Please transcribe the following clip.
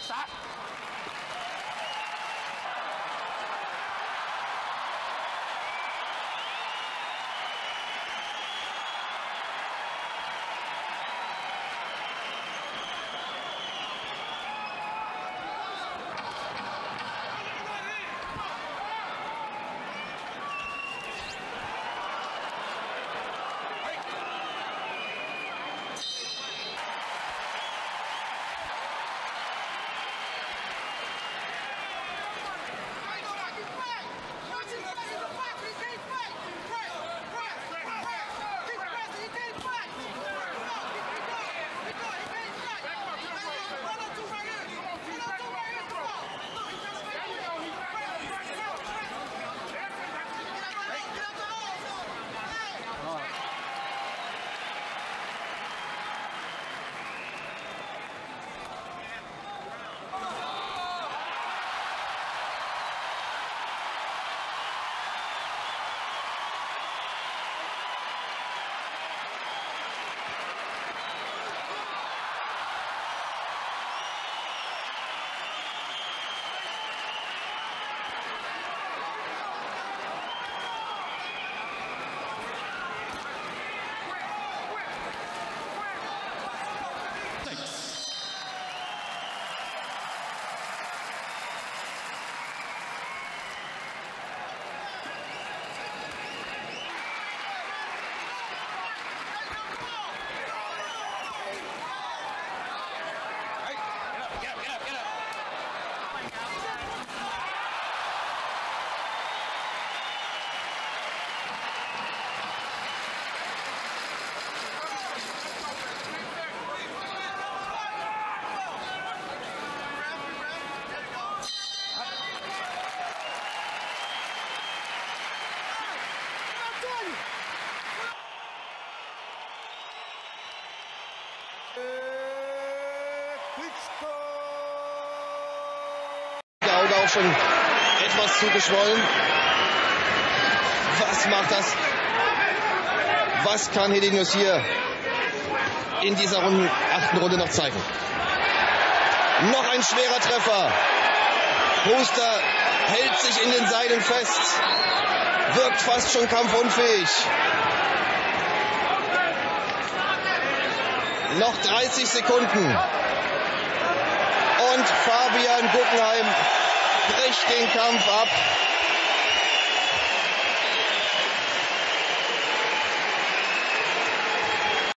Start. Der Auge auch schon etwas zugeschwollen. Was macht das? Was kann Hedenius hier in dieser 8. Runde noch zeigen? Noch ein schwerer Treffer. Huster hält sich in den Seilen fest. Wirkt fast schon kampfunfähig. Noch 30 Sekunden. Und Fabian Guggenheim bricht den Kampf ab.